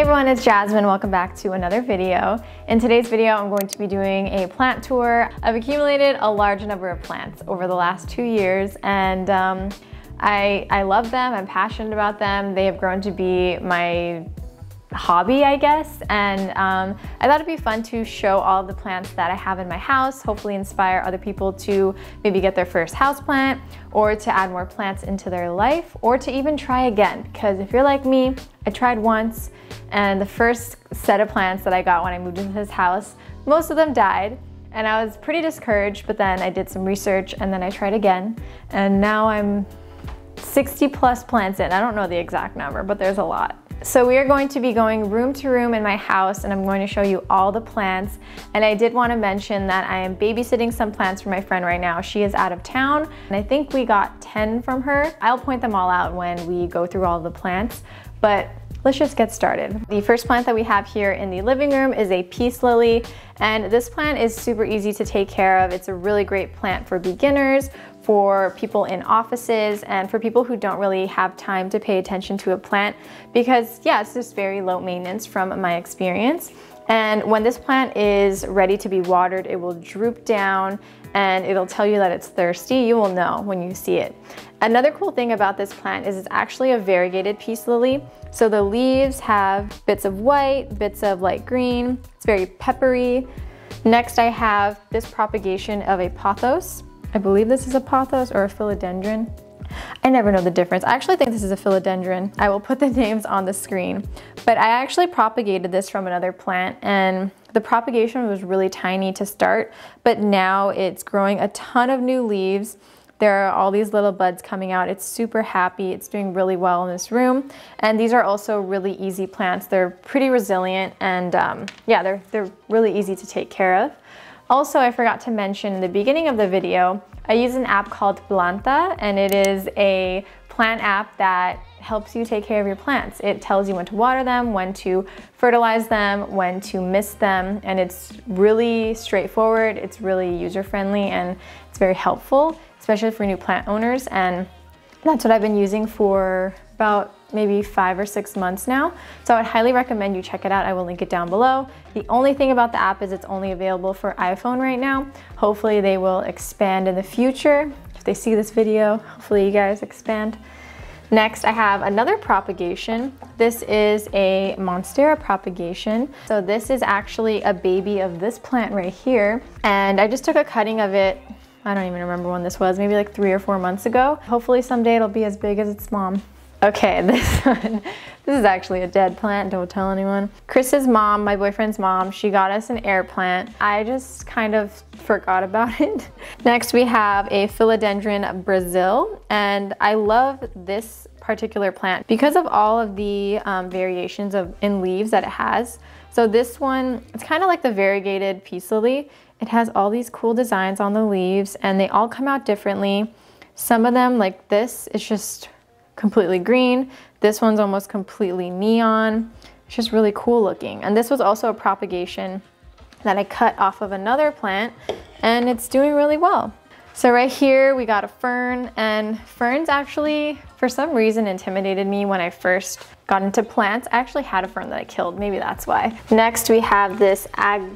everyone, it's Jasmine. Welcome back to another video. In today's video, I'm going to be doing a plant tour. I've accumulated a large number of plants over the last 2 years, and I love them. I'm passionate about them. They have grown to be my hobby, I guess, and I thought it'd be fun to show all the plants that I have in my house, hopefully inspire other people to maybe get their first houseplant, or to add more plants into their life, or to even try again, because if you're like me, I tried once, and the first set of plants that I got when I moved into this house, most of them died, and I was pretty discouraged, but then I did some research, and then I tried again, and now I'm 60 plus plants in. I don't know the exact number, but there's a lot. So we are going to be going room to room in my house, and I'm going to show you all the plants. And I did want to mention that I am babysitting some plants for my friend right now. She is out of town, and I think we got 10 from her. I'll point them all out when we go through all the plants, but let's just get started. The first plant that we have here in the living room is a peace lily, and this plant is super easy to take care of. It's a really great plant for beginners, for people in offices, and for people who don't really have time to pay attention to a plant, because yeah, it's just very low maintenance from my experience. And when this plant is ready to be watered, it will droop down and it'll tell you that it's thirsty. You will know when you see it. Another cool thing about this plant is it's actually a variegated peace lily. So the leaves have bits of white, bits of light green. It's very peppery. Next, I have this propagation of a pothos. I believe this is a pothos or a philodendron. I never know the difference. I actually think this is a philodendron. I will put the names on the screen. But I actually propagated this from another plant, and the propagation was really tiny to start, but now it's growing a ton of new leaves. There are all these little buds coming out. It's super happy. It's doing really well in this room. And these are also really easy plants. They're pretty resilient, and yeah, they're really easy to take care of. Also, I forgot to mention in the beginning of the video, I use an app called Planta, and it is a plant app that helps you take care of your plants. It tells you when to water them, when to fertilize them, when to mist them, and it's really straightforward, it's really user-friendly, and it's very helpful, especially for new plant owners. And that's what I've been using for about maybe 5 or 6 months now. So I would highly recommend you check it out. I will link it down below. The only thing about the app is it's only available for iPhone right now. Hopefully they will expand in the future. If they see this video, hopefully you guys expand. Next, I have another propagation. This is a Monstera propagation. So this is actually a baby of this plant right here. And I just took a cutting of it. I don't even remember when this was, maybe like 3 or 4 months ago. Hopefully someday it'll be as big as its mom. Okay, this one, this is actually a dead plant, don't tell anyone. Chris's mom, my boyfriend's mom, she got us an air plant. I just kind of forgot about it. Next, we have a Philodendron Brazil, and I love this particular plant because of all of the variations in leaves that it has. So this one, it's kind of like the variegated peace lily. It has all these cool designs on the leaves, and they all come out differently. Some of them, like this, it's just completely green. This one's almost completely neon. It's just really cool looking. And this was also a propagation that I cut off of another plant, and it's doing really well. So right here we got a fern, and ferns actually for some reason intimidated me when I first got into plants. I actually had a fern that I killed, maybe that's why. Next we have this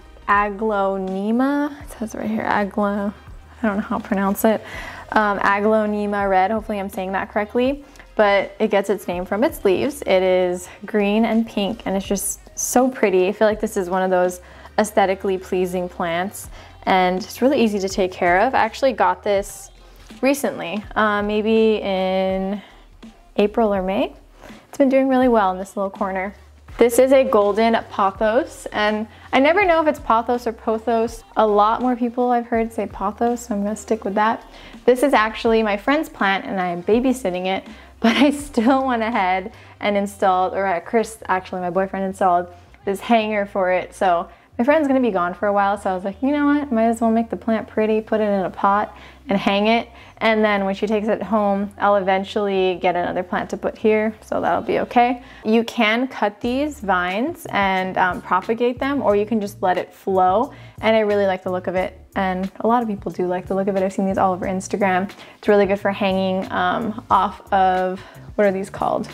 Aglonema. It says right here, I don't know how to pronounce it. Aglonema red, hopefully I'm saying that correctly. But it gets its name from its leaves. It is green and pink, and it's just so pretty. I feel like this is one of those aesthetically pleasing plants, and it's really easy to take care of. I actually got this recently, maybe in April or May. It's been doing really well in this little corner. This is a golden pothos, and I never know if it's pothos or pothos. A lot more people I've heard say pothos, so I'm gonna stick with that. This is actually my friend's plant, and I am babysitting it, but I still went ahead and installed, or Chris, actually my boyfriend, installed this hanger for it. So my friend's gonna be gone for a while, so I was like, you know what, might as well make the plant pretty, put it in a pot and hang it. And then when she takes it home, I'll eventually get another plant to put here, so that'll be okay. You can cut these vines and propagate them, or you can just let it flow. And I really like the look of it, and a lot of people do like the look of it. I've seen these all over Instagram. It's really good for hanging off of, what are these called?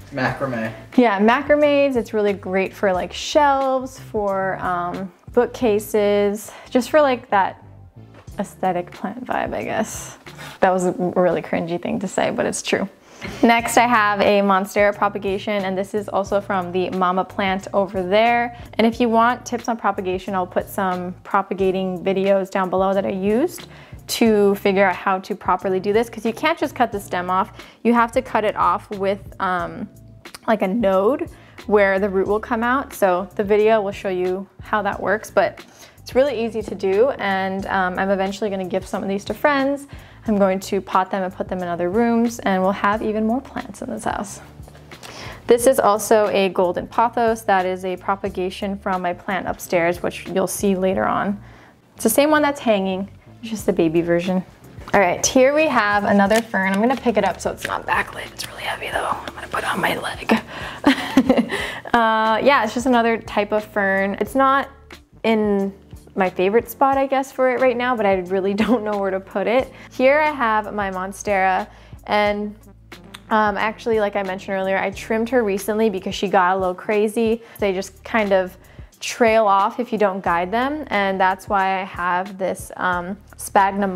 Macrame. Yeah, macrames. It's really great for like shelves, for bookcases, just for like that aesthetic plant vibe, I guess. That was a really cringy thing to say, but it's true. Next, I have a Monstera propagation, and this is also from the Mama plant over there. And if you want tips on propagation, I'll put some propagating videos down below that I used to figure out how to properly do this, because you can't just cut the stem off. You have to cut it off with like a node where the root will come out. So the video will show you how that works, but it's really easy to do. And I'm eventually going to give some of these to friends. I'm going to pot them and put them in other rooms, and we'll have even more plants in this house. This is also a golden pothos. That is a propagation from my plant upstairs, which you'll see later on. It's the same one that's hanging, it's just the baby version. All right, here we have another fern. I'm gonna pick it up so it's not backlit. It's really heavy though. I'm gonna put it on my leg. Yeah, it's just another type of fern. It's not in my favorite spot, I guess, for it right now, but I really don't know where to put it. Here I have my Monstera, and actually, like I mentioned earlier, I trimmed her recently because she got a little crazy. They just kind of trail off if you don't guide them, and that's why I have this sphagnum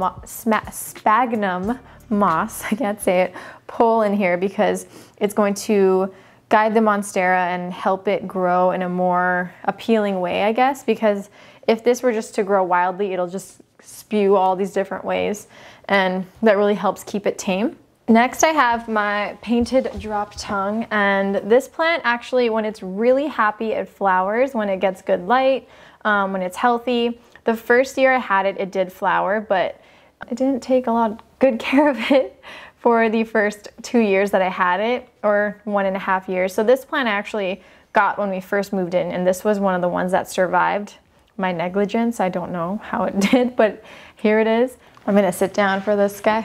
moss, I can't say it, pole in here, because it's going to guide the Monstera and help it grow in a more appealing way, I guess, because if this were just to grow wildly, it'll just spew all these different ways, and that really helps keep it tame. Next, I have my painted drop tongue, and this plant actually, when it's really happy, it flowers when it gets good light, when it's healthy. The first year I had it, it did flower, but I didn't take a lot of good care of it for the first 2 years that I had it, or 1.5 years. So this plant I actually got when we first moved in, and this was one of the ones that survived my negligence. I don't know how it did, but here it is. I'm gonna sit down for this guy.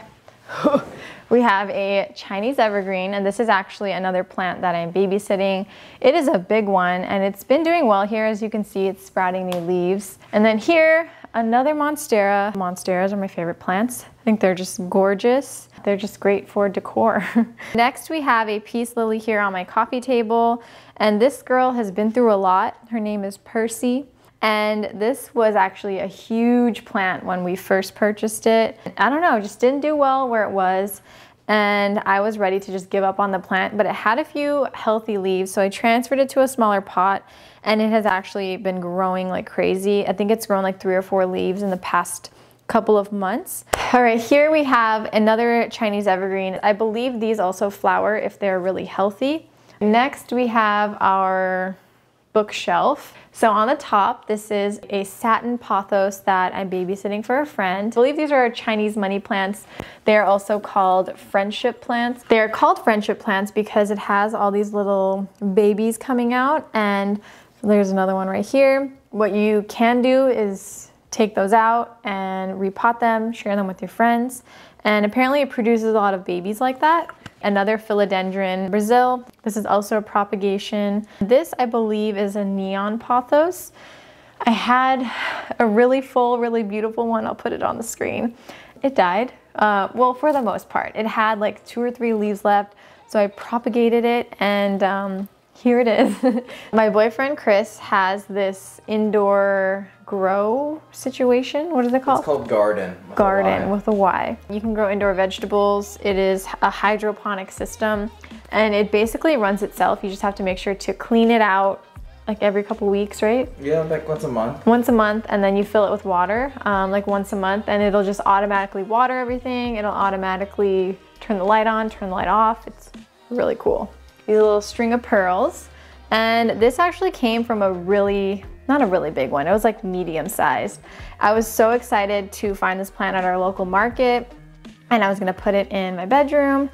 We have a Chinese evergreen, and this is actually another plant that I'm babysitting. It is a big one, and it's been doing well here. As you can see, it's sprouting new leaves. And then here, another Monstera. Monsteras are my favorite plants. I think they're just gorgeous. They're just great for decor. Next, we have a peace lily here on my coffee table, and this girl has been through a lot. Her name is Percy. And this was actually a huge plant when we first purchased it. I don't know, it just didn't do well where it was. And I was ready to just give up on the plant, but it had a few healthy leaves. So I transferred it to a smaller pot, and it has actually been growing like crazy. I think it's grown like 3 or 4 leaves in the past couple of months. All right, here we have another Chinese evergreen. I believe these also flower if they're really healthy. Next, we have our bookshelf. So on the top, this is a satin pothos that I'm babysitting for a friend. I believe these are Chinese money plants. They're also called friendship plants. They're called friendship plants because it has all these little babies coming out, and there's another one right here. What you can do is take those out and repot them, share them with your friends, and apparently it produces a lot of babies like that. Another philodendron Brazil. This is also a propagation. This, I believe, is a neon pothos. I had a really full, really beautiful one. I'll put it on the screen. It died. Well, for the most part. It had like 2 or 3 leaves left, so I propagated it, and here it is. My boyfriend Chris has this indoor grow situation. What is it called? It's called garden. Garden with a Y. You can grow indoor vegetables. It is a hydroponic system, and it basically runs itself. You just have to make sure to clean it out like every couple weeks, right? Yeah, like once a month. Once a month, and then you fill it with water like once a month, and it'll just automatically water everything. It'll automatically turn the light on, turn the light off. It's really cool. These little string of pearls. And this actually came from a really, not a really big one, it was like medium sized. I was so excited to find this plant at our local market, and I was gonna put it in my bedroom.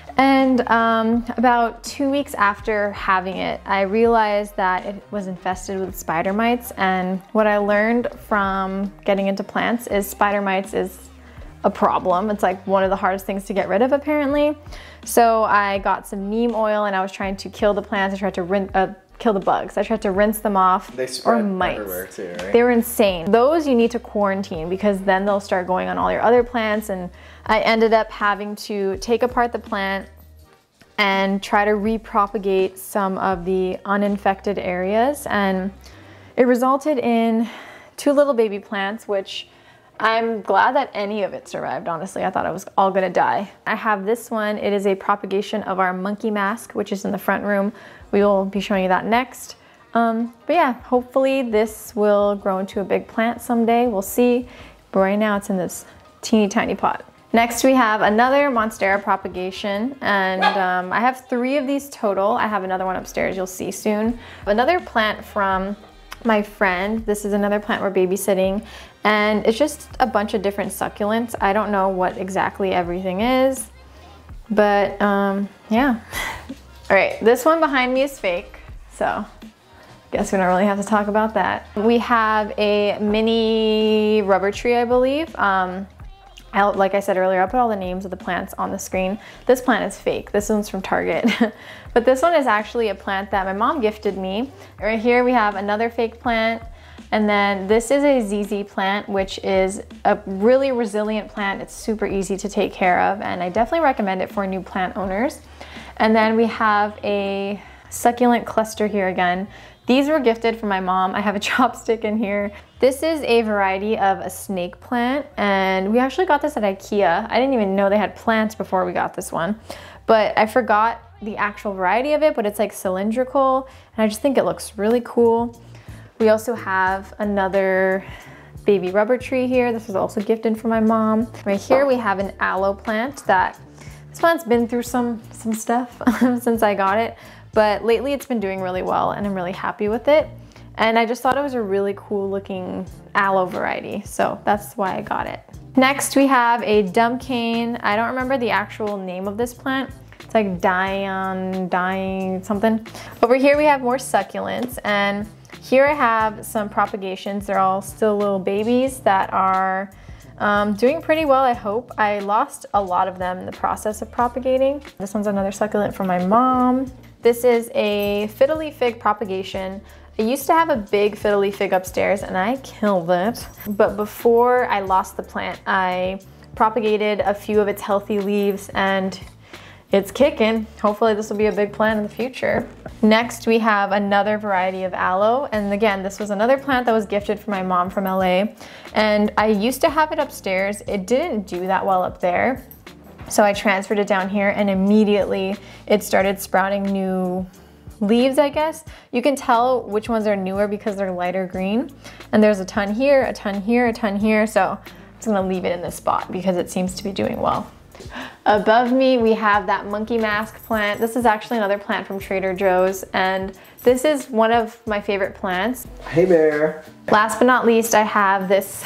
And about 2 weeks after having it, I realized that it was infested with spider mites. And what I learned from getting into plants is spider mites is a problem. It's like one of the hardest things to get rid of, apparently. So I got some neem oil, and I was trying to kill the plants. I tried to kill the bugs. I tried to rinse them off. They spread or mites. Everywhere too, right? They were insane. Those you need to quarantine, because then they'll start going on all your other plants. And I ended up having to take apart the plant and try to repropagate some of the uninfected areas. And it resulted in 2 little baby plants, which I'm glad that any of it survived, honestly. I thought it was all gonna die. I have this one. It is a propagation of our monkey mask, which is in the front room. We will be showing you that next. But yeah, hopefully this will grow into a big plant someday. We'll see. But right now it's in this teeny tiny pot. Next we have another Monstera propagation, and I have 3 of these total. I have another one upstairs you'll see soon. Another plant from my friend. This is another plant we're babysitting, and it's just a bunch of different succulents. I don't know what exactly everything is, but yeah. All right, this one behind me is fake, so guess we don't really have to talk about that. We have a mini rubber tree, I believe. Like I said earlier, I'll put all the names of the plants on the screen. This plant is fake. This one's from Target. But this one is actually a plant that my mom gifted me. Right here we have another fake plant. And then this is a ZZ plant, which is a really resilient plant. It's super easy to take care of, and I definitely recommend it for new plant owners. And then we have a succulent cluster here again. These were gifted from my mom. I have a chopstick in here. This is a variety of a snake plant, and we actually got this at IKEA. I didn't even know they had plants before we got this one, but I forgot the actual variety of it, but it's like cylindrical, and I just think it looks really cool. We also have another baby rubber tree here. This was also gifted from my mom. Right here we have an aloe plant that, this plant's been through some stuff since I got it, but lately it's been doing really well and I'm really happy with it. And I just thought it was a really cool looking aloe variety, so that's why I got it. Next we have a dumb cane. I don't remember the actual name of this plant. It's like dying something. Over here we have more succulents, and here I have some propagations. They're all still little babies that are doing pretty well, I hope. I lost a lot of them in the process of propagating. This one's another succulent from my mom. This is a fiddly fig propagation. I used to have a big fiddly fig upstairs and I killed it. But before I lost the plant, I propagated a few of its healthy leaves and it's kicking. Hopefully this will be a big plant in the future. Next we have another variety of aloe, and again this was another plant that was gifted from my mom from LA, and I used to have it upstairs. It didn't do that well up there, so I transferred it down here and immediately it started sprouting new leaves, I guess. You can tell which ones are newer because they're lighter green, and there's a ton here, a ton here, a ton here, so I'm just gonna leave it in this spot because it seems to be doing well. Above me we have that monkey mask plant. This is actually another plant from Trader Joe's, and this is one of my favorite plants. Hey Bear! Last but not least, I have this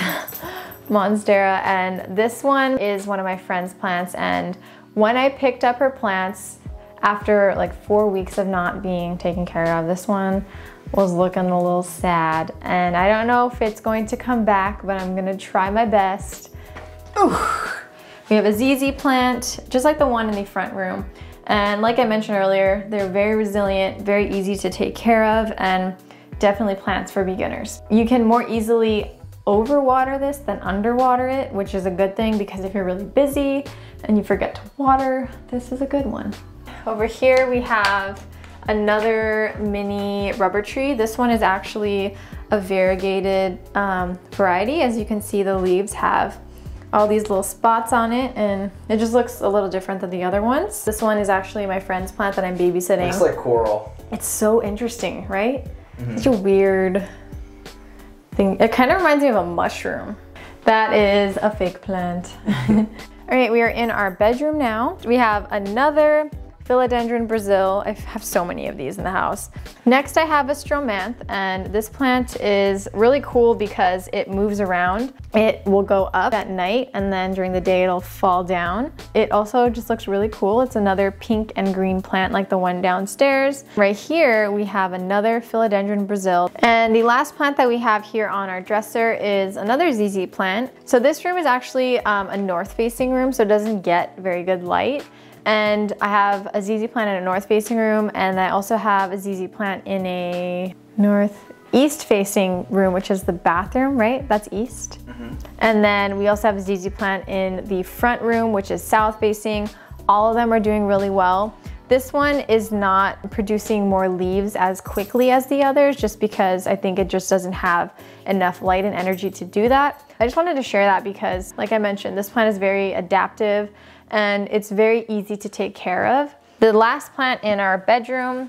Monstera, and this one is one of my friend's plants, and when I picked up her plants after like 4 weeks of not being taken care of, this one was looking a little sad, and I don't know if it's going to come back, but I'm gonna try my best. Ooh. We have a ZZ plant, just like the one in the front room. And like I mentioned earlier, they're very resilient, very easy to take care of, and definitely plants for beginners. You can more easily overwater this than underwater it, which is a good thing because if you're really busy and you forget to water, this is a good one. Over here we have another mini rubber tree. This one is actually a variegated variety. As you can see, the leaves have all these little spots on it, and it just looks a little different than the other ones. This one is actually my friend's plant that I'm babysitting. Looks like coral. It's so interesting, right? Such a weird thing. It kind of reminds me of a mushroom. That is a fake plant. All right, we are in our bedroom now. We have another Philodendron Brazil. I have so many of these in the house. Next I have a stromanth, and this plant is really cool because it moves around. It will go up at night and then during the day it'll fall down. It also just looks really cool. It's another pink and green plant like the one downstairs. Right here we have another Philodendron Brazil, and the last plant that we have here on our dresser is another ZZ plant. So this room is actually a north-facing room, so it doesn't get very good light. And I have a ZZ plant in a north-facing room, and I also have a ZZ plant in a northeast-facing room, which is the bathroom, right? That's east. And then we also have a ZZ plant in the front room, which is south-facing. All of them are doing really well. This one is not producing more leaves as quickly as the others, just because I think it just doesn't have enough light and energy to do that. I just wanted to share that because, like I mentioned, this plant is very adaptive and it's very easy to take care of. The last plant in our bedroom,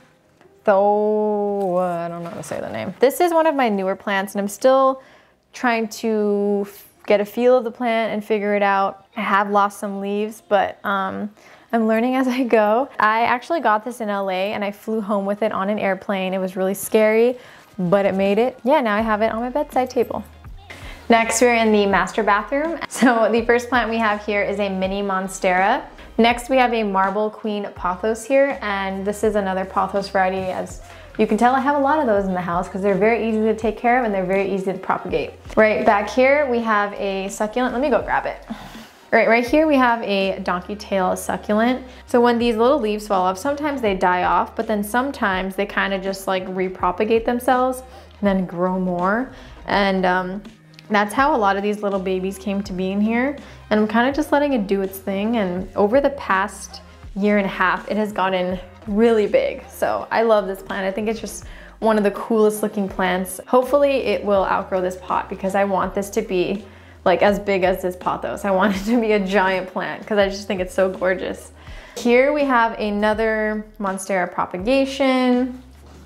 though, I don't know how to say the name. This is one of my newer plants and I'm still trying to get a feel of the plant and figure it out. I have lost some leaves, but I'm learning as I go. I actually got this in LA and I flew home with it on an airplane. It was really scary, but it made it. Yeah, now I have it on my bedside table. Next, we're in the master bathroom. So the first plant we have here is a mini monstera. Next, we have a marble queen pothos here, and this is another pothos variety. As you can tell, I have a lot of those in the house because they're very easy to take care of and they're very easy to propagate. Right back here, we have a succulent. Let me go grab it. Right here we have a donkey tail succulent. So when these little leaves fall off, sometimes they die off, but then sometimes they kind of just like repropagate themselves and then grow more. And that's how a lot of these little babies came to be in here. And I'm kind of just letting it do its thing. And over the past year and a half, it has gotten really big. So I love this plant. I think it's just one of the coolest looking plants. Hopefully it will outgrow this pot because I want this to be like as big as this pothos. I want it to be a giant plant because I just think it's so gorgeous. Here we have another monstera propagation.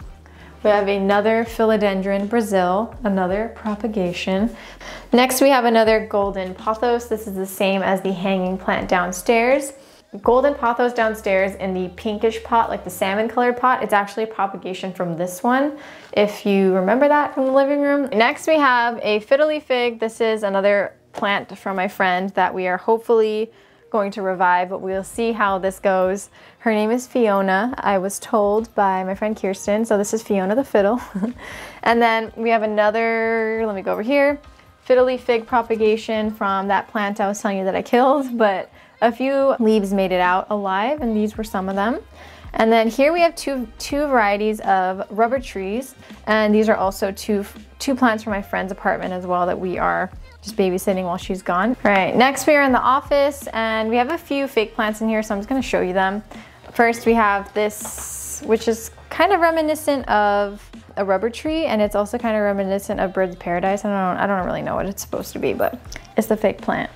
We have another philodendron Brazil, another propagation. Next we have another golden pothos. This is the same as the hanging plant downstairs. Golden pothos downstairs in the pinkish pot, like the salmon colored pot, it's actually a propagation from this one, if you remember that from the living room. Next we have a fiddly fig. This is another plant from my friend that we are hopefully going to revive, but we'll see how this goes. Her name is Fiona, I was told by my friend Kirsten, so this is Fiona the fiddle. And then we have another, let me go over here, fiddly fig propagation from that plant I was telling you that I killed, but a few leaves made it out alive, and these were some of them. And then here we have two varieties of rubber trees, and these are also two plants from my friend's apartment as well that we are just babysitting while she's gone. All right, next we are in the office, and we have a few fake plants in here, so I'm just gonna show you them. First we have this, which is kind of reminiscent of a rubber tree, and it's also kind of reminiscent of Bird's Paradise. I don't really know what it's supposed to be, but it's the fake plant.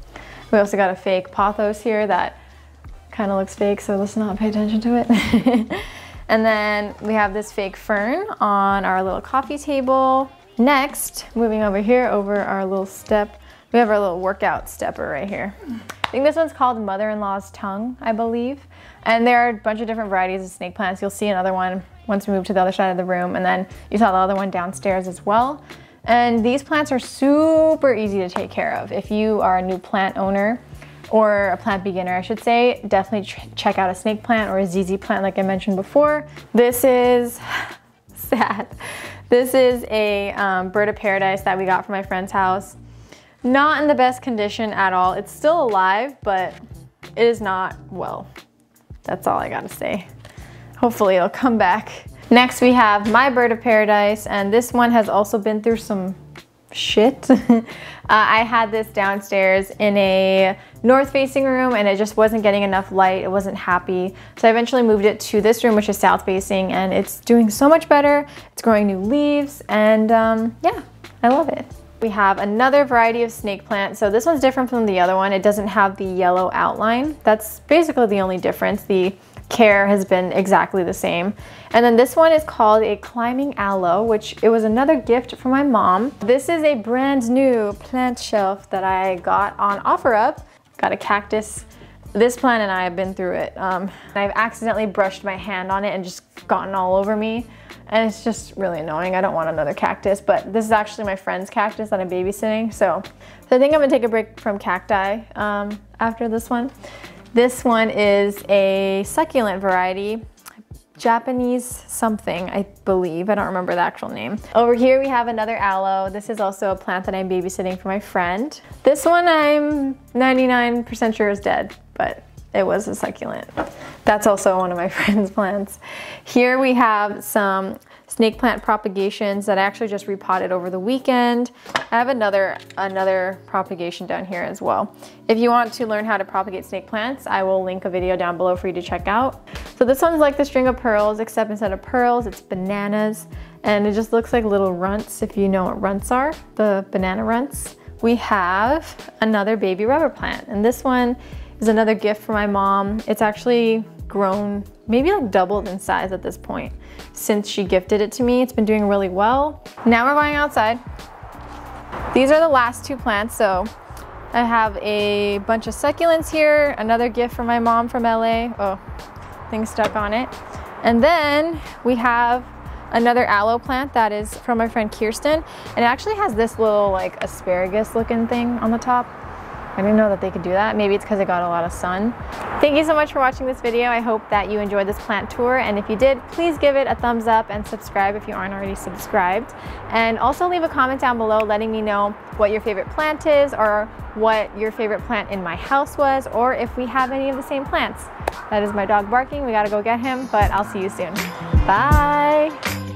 We also got a fake pothos here that kind of looks fake, so let's not pay attention to it. And then we have this fake fern on our little coffee table. Next, moving over here, over our little step, we have our little workout stepper right here. I think this one's called Mother-in-Law's Tongue, I believe. And there are a bunch of different varieties of snake plants. You'll see another one once we move to the other side of the room, and then you saw the other one downstairs as well. And these plants are super easy to take care of. If you are a new plant owner, or a plant beginner, I should say, definitely check out a snake plant or a ZZ plant like I mentioned before. This is sad. This is a bird of paradise that we got from my friend's house. Not in the best condition at all. It's still alive, but it is not well. That's all I gotta say. Hopefully it'll come back. Next we have my bird of paradise, and this one has also been through some shit. I had this downstairs in a north-facing room and it just wasn't getting enough light. It wasn't happy. So I eventually moved it to this room, which is south-facing, and it's doing so much better. It's growing new leaves, and yeah, I love it. We have another variety of snake plant. So this one's different from the other one. It doesn't have the yellow outline. That's basically the only difference. The care has been exactly the same. And then this one is called a climbing aloe, which it was another gift from my mom. This is a brand new plant shelf that I got on OfferUp. Got a cactus. This plant and I have been through it. I've accidentally brushed my hand on it and just gotten all over me. And it's just really annoying. I don't want another cactus, but this is actually my friend's cactus that I'm babysitting. So I think I'm gonna take a break from cacti after this one. This one is a succulent variety, Japanese something, I believe. I don't remember the actual name. Over here we have another aloe. This is also a plant that I'm babysitting for my friend. This one I'm 99% sure is dead, but it was a succulent. That's also one of my friend's plants. Here we have some snake plant propagations that I actually just repotted over the weekend. I have another propagation down here as well. If you want to learn how to propagate snake plants, I will link a video down below for you to check out. So this one's like the string of pearls, except instead of pearls, it's bananas. And it just looks like little runts, if you know what runts are, the banana runts. We have another baby rubber plant, and this one is another gift from my mom. It's actually grown, maybe like doubled in size at this point since she gifted it to me. It's been doing really well. Now we're going outside. These are the last two plants. So I have a bunch of succulents here, another gift from my mom from LA. Oh, thing stuck on it. And then we have another aloe plant that is from my friend Kirsten, and it actually has this little like asparagus looking thing on the top. I didn't know that they could do that. Maybe it's because it got a lot of sun. Thank you so much for watching this video. I hope that you enjoyed this plant tour, and if you did, please give it a thumbs up and subscribe if you aren't already subscribed. And also leave a comment down below letting me know what your favorite plant is, or what your favorite plant in my house was, or if we have any of the same plants. That is my dog barking. We gotta go get him, but I'll see you soon. Bye.